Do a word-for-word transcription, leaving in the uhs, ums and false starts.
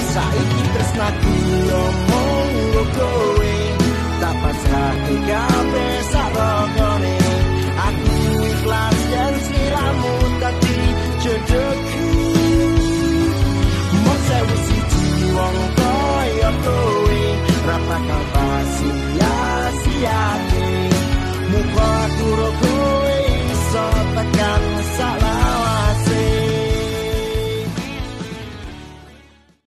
saiki tresnaku omong kowe tak pasrahke kabeh sakokone aku ikhlas yen sliramu dadi jodohku mung sewu siji wong kaya kowe ra bakal sia-siane muga aku